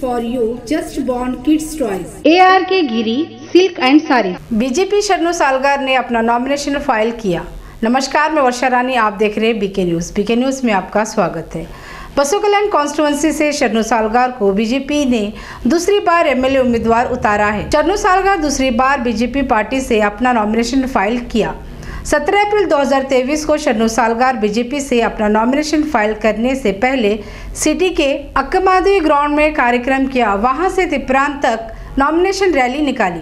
for you, just born kids toys. ARK Giri silk and sari. BJP Sharanu Salgar ने अपना nomination file किया। नमस्कार, मैं वर्षा रानी, आप देख रहे हैं बीके न्यूज़। बीके न्यूज़ में आपका स्वागत है। बसों कल्याण कॉन्स्टिट्यूएंसी से शरणु सालगार को बीजेपी ने दूसरी बार एमएलए उम्मीदवार उतारा है। शरणु सालगार दूसरी बार बीजेपी पार्टी से अपना नॉमिनेशन फाइल किया। 17 अप्रैल 2023 को शरणु सालगार बीजेपी से अपना नॉमिनेशन फाइल करने से पहले सिटी के अक्कमादेवी ग्राउंड में कार्यक्रम किया। वहां से तिप्रान तक नॉमिनेशन रैली निकाली।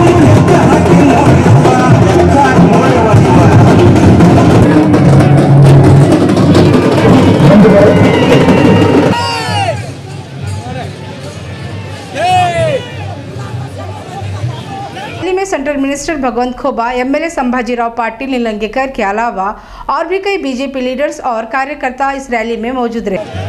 में सेंट्रल मिनिस्टर भगवंत खोबा, एमएलए संभाजीराव पाटिल निलंगेकर के अलावा और भी कई बीजेपी लीडर्स और कार्यकर्ता इस रैली में मौजूद रहे।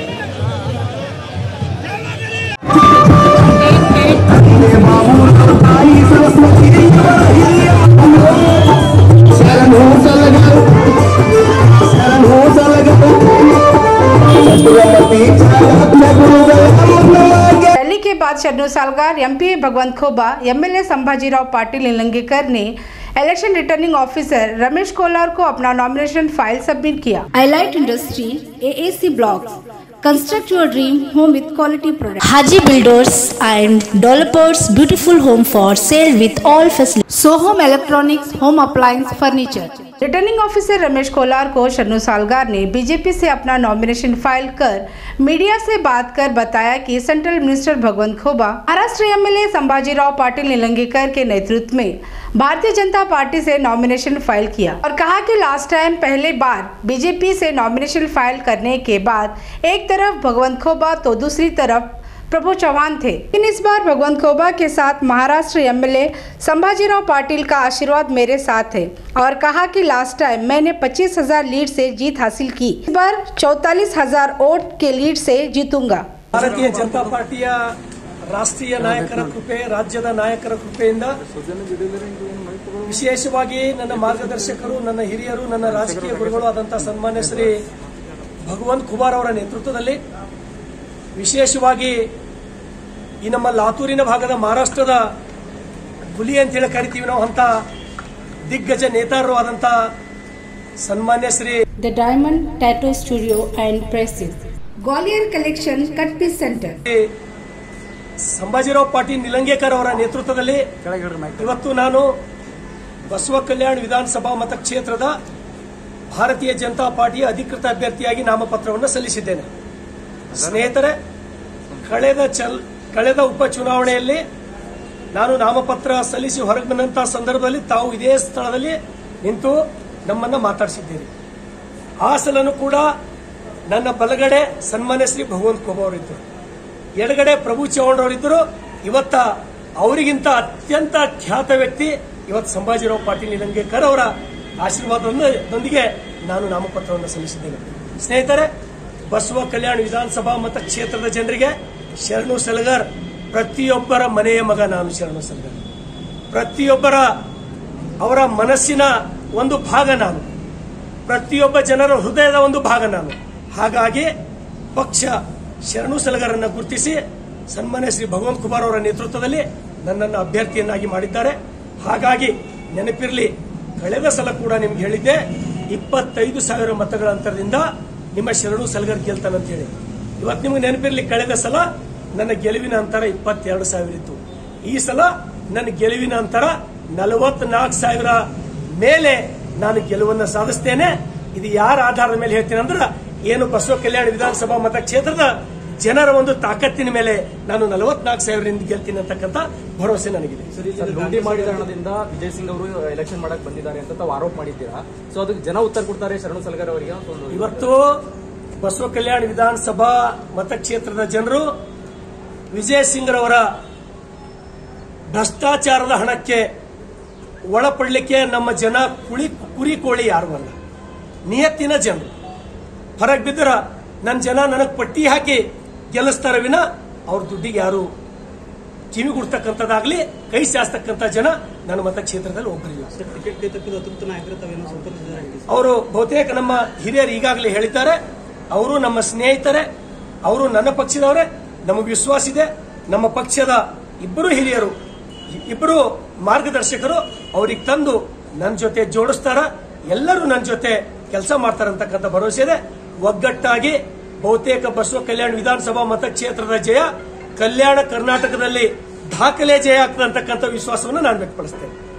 रैली के बाद शरणु सालगार, एमपी भगवंत खोबा, एमएलए संभाजीराव पाटिल निलंगेकर ने election returning officer Ramesh Kolar को अपना नॉमिनेशन फाइल सबमिट किया। Highlight Industry, AAC Blocks. Construct your dream home with quality products. Haji Builders and Developers, beautiful home for sale with all facilities. So Home Electronics, Home Appliance, Furniture. Returning officer Ramesh Kolar को शरणु सालगार ने BJP से अपना nomination file कर media से बात कर बताया कि central minister Bhagwant Khuba, Maharashtra MLA Sambhajirao Patil Nilangekar के नेतृत्व में भारतीय जनता पार्टी से नॉमिनेशन फाइल किया और कहा कि लास्ट टाइम पहले बार बीजेपी से नॉमिनेशन फाइल करने के बाद एक तरफ भगवंत खोबा तो दूसरी तरफ प्रभु चौहान थे, लेकिन इस बार भगवंत खोबा के साथ महाराष्ट्र एमएलए संभाजीराव पाटिल का आशीर्वाद मेरे साथ है और कहा कि लास्ट टाइम मैंने 25,000 लीड से जीत हासिल की, इस बार 44,000 वोट के लीड से जीतूंगा। भारतीय जनता पार्टिय ರಾಷ್ಟ್ರೀಯ ನಾಯಕರ ಕೃಪೆ, ರಾಜ್ಯದ ನಾಯಕರ ಕೃಪೆಯಿಂದ ವಿಶೇಷವಾಗಿ ನನ್ನ ಮಾರ್ಗದರ್ಶಕರು, ನನ್ನ ಹಿರಿಯರು, ನನ್ನ ರಾಜಕೀಯ ಗುರುಗಳು ಆದಂತಹ ಸನ್ಮಾನ್ಯ ಶ್ರೀ ಭಗವಂತ್ ಖುಬಾರ್ ಅವರ ನೇತೃತ್ವದಲ್ಲಿ ವಿಶೇಷವಾಗಿ ಈ ನಮ್ಮ ಲಾತೂರಿನ ಭಾಗದ ಮಹಾರಾಷ್ಟ್ರದ ಹುಲಿ ಅಂತ ಹೇಳಿ ಕರಿತೀವಿ ನಾವು ಅಂತ ದಿಗ್ಗಜ ನೇತಾರರು ಆದಂತಹ ಸನ್ಮಾನ್ಯ Shri The Diamond Tattoo Studio and Presses. Gwalior Collection Cut Piece Center. ಸಂಭಾಜಿರಾವ್ Patil ನಿಲಂಗೇಕರ್ ಅವರ ನೇತೃತ್ವದಲ್ಲಿ ಇವತ್ತು ನಾನು ಬಸವ ಕಲ್ಯಾಣ ವಿಧಾನಸಭಾ ಮತಕ್ಷೇತ್ರದ ಭಾರತೀಯ ಜನತಾ ಪಾರ್ಟಿಯ ಅಧಿಕೃತ ಅಭ್ಯರ್ಥಿಯಾಗಿ ನಾಮಪತ್ರವನ್ನು ಸಲ್ಲಿಸಿದ್ದೇನೆ। ಸ್ನೇಹಿತರೆ, ಕಳೆದ ಉಪಚುನಾವಣೆಯಲ್ಲಿ ನಾನು ನಾಮಪತ್ರ ಸಲ್ಲಿಸಿ ಹೊರಗೆ ಬಂದಂತಹ ಸಂದರ್ಭದಲ್ಲಿ ತಾವು ಇದೇ ಸ್ಥಳದಲ್ಲಿ ನಿಂತು ನಮ್ಮನ್ನ ಮಾತಾಡಿಸಿದ್ದೀರಿ। ಆ ಸಲನೂ ಕೂಡ ನನ್ನ ಬಲಗಡೆ ಸನ್ಮಾನ್ಯ ಶ್ರೀ ಭಗವಂತ್ ಖೋಬಾ ಅವರಿದ್ದರು, ಎಡಗಡೆ ಪ್ರಭು ಚೌಹಾಣ್ ಅವರಿದ್ದರು। ಇವತ್ತ ಅವರಿಗಿಂತ ಅತ್ಯಂತ ಖ್ಯಾತ ವ್ಯಕ್ತಿ ಇವತ್ತು ಸಂಭಾಜಿರಾವ್ ಪಾಟೀಲ್ ನಿಲಂಗೇಕರ್ ಅವರ ಆಶೀರ್ವಾದದೊಂದಿಗೆ ನಾನು ನಾಮಪತ್ರವನ್ನು ಸಲ್ಲಿಸಿದ್ದೇನೆ। ಸ್ನೇಹಿತರೆ, ಬಸವ ಕಲ್ಯಾಣ ವಿಧಾನಸಭಾ ಮತಕ್ಷೇತ್ರದ ಜನರಿಗೆ ಶರಣು ಸಾಲಗಾರ್ ಪ್ರತಿಯೊಬ್ಬರ ಮನೆಯ ಮಗ। ನಾನು ಶರಣು ಸಾಲಗಾರ್ ಪ್ರತಿಯೊಬ್ಬರ ಅವರ ಮನಸ್ಸಿನ ಒಂದು ಭಾಗ, ನಾನು ಪ್ರತಿಯೊಬ್ಬ ಜನರ ಹೃದಯದ ಒಂದು ಭಾಗ ನಾನು। ಹಾಗಾಗಿ ಪಕ್ಷ ಶರಣು ಸಾಲಗಾರನ್ನ ಗುರುತಿಸಿ ಸನ್ಮಾನ್ಯ ಶ್ರೀ ಭಗವಂತ್ ಖುಬಾರ್ ಅವರ ನೇತೃತ್ವದಲ್ಲಿ ನನ್ನನ್ನು ಅಭ್ಯರ್ಥಿಯನ್ನಾಗಿ ಮಾಡಿದ್ದಾರೆ। ಹಾಗಾಗಿ ನೆನಪಿರಲಿ, ಕಳೆದ ಸಲ ಕೂಡ ನಿಮ್ಗೆ ಹೇಳಿದ್ದೆ 25,000 ಮತಗಳ ಅಂತರದಿಂದ ನಿಮ್ಮ ಶರಣು ಸಾಲಗಾರ್ ಗೆಲ್ತಾನಂತ ಹೇಳಿ। ಇವತ್ತು ನಿಮ್ಗೆ ನೆನಪಿರಲಿ, ಕಳೆದ ಸಲ ನನ್ನ ಗೆಲುವಿನ ಅಂತರ 22,000 ಇತ್ತು। ಈ ಸಲ ನನ್ನ ಗೆಲುವಿನ ಅಂತರ 44,000 ಮೇಲೆ ನಾನು ಗೆಲುವನ್ನು ಸಾಧಿಸ್ತೇನೆ। ಇದು ಯಾರ ಆಧಾರದ ಮೇಲೆ ಹೇಳ್ತೀನಿ ಅಂದ್ರೆ, ಏನು ಬಸವ ಕಲ್ಯಾಣ ವಿಧಾನಸಭಾ ಮತಕ್ಷೇತ್ರದ ಜನರ ಒಂದು ತಾಕತ್ತಿನ ಮೇಲೆ ನಾನು 44,000 ಗೆಲ್ತೀನಿ ಅಂತಕ್ಕಂಥ ಭರವಸೆ ನನಗಿದೆ। ಲೂಟಿ ಮಾಡಿದ ಹಣದಿಂದ ವಿಜಯ್ ಸಿಂಗ್ ಅವರು ಎಲೆಕ್ಷನ್ ಮಾಡಕ್ ಬಂದಿದ್ದಾರೆ ಅಂತ ತಾವು ಆರೋಪ ಮಾಡಿದ್ದೀರಾ? ಸೊ ಅದಕ್ಕೆ ಜನ ಉತ್ತರ ಕೊಡ್ತಾರೆ ಶರಣು ಸಾಲಗಾರ್ ಅವರಿಗೆ? ಇವತ್ತು ಬಸವ ಕಲ್ಯಾಣ ವಿಧಾನಸಭಾ ಮತಕ್ಷೇತ್ರದ ಜನರು ವಿಜಯ್ ಸಿಂಗ್ ರವರ ಭ್ರಷ್ಟಾಚಾರದ ಹಣಕ್ಕೆ ಒಳಪಡಲಿಕ್ಕೆ ನಮ್ಮ ಜನ ಕುರಿ ಕೋಳಿ ಯಾರು ಅಲ್ಲ, ನಿಯತ್ತಿನ ಜನರು। ಹೊರಗೆ ಬಿದ್ದರ ನನ್ನ ಜನ ನನಗೆ ಪಟ್ಟಿ ಹಾಕಿ ಗೆಲ್ಲಿಸ್ತಾರ ವಿನ ಅವ್ರ ದುಡ್ಡಿಗೆ ಯಾರು ಕಿವಿ ಗುಡ್ತಕ್ಕಂಥದ್ದಾಗ್ಲಿ ಕೈ ಚಾಸ್ತಕ್ಕಂಥ ಜನ ನನ್ನ ಮತಕ್ಷೇತ್ರದಲ್ಲಿ ಒಬ್ಬರಿಲ್ಲ। ಅವರು ಬಹುತೇಕ ನಮ್ಮ ಹಿರಿಯರು ಈಗಾಗಲೇ ಹೇಳಿದ್ದಾರೆ, ಅವರು ನಮ್ಮ ಸ್ನೇಹಿತರೆ, ಅವರು ನನ್ನ ಪಕ್ಷದವರೇ, ನಮಗೆ ವಿಶ್ವಾಸ ಇದೆ. ನಮ್ಮ ಪಕ್ಷದ ಇಬ್ಬರು ಹಿರಿಯರು, ಇಬ್ಬರು ಮಾರ್ಗದರ್ಶಕರು ಅವ್ರಿಗೆ ತಂದು ನನ್ನ ಜೊತೆ ಜೋಡಿಸ್ತಾರ. ಎಲ್ಲರೂ ನನ್ನ ಜೊತೆ ಕೆಲಸ ಮಾಡ್ತಾರಂತಕ್ಕಂಥ ಭರವಸೆ ಇದೆ. ಒಗ್ಗಟ್ಟಾಗಿ ಬಹುತೇಕ ಬಸವ ಕಲ್ಯಾಣ ವಿಧಾನಸಭಾ ಮತಕ್ಷೇತ್ರದ ಜಯ, ಕಲ್ಯಾಣ ಕರ್ನಾಟಕದಲ್ಲಿ ದಾಖಲೆ ಜಯ ಆಗ್ತದೆ ಅಂತಕ್ಕಂಥ ವಿಶ್ವಾಸವನ್ನು ನಾನು ವ್ಯಕ್ತಪಡಿಸ್ತೇನೆ.